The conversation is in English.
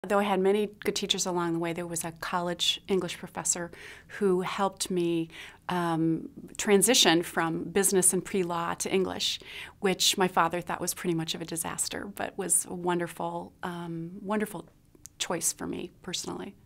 Though I had many good teachers along the way, there was a college English professor who helped me transition from business and pre-law to English, which my father thought was pretty much of a disaster, but was a wonderful, wonderful choice for me personally.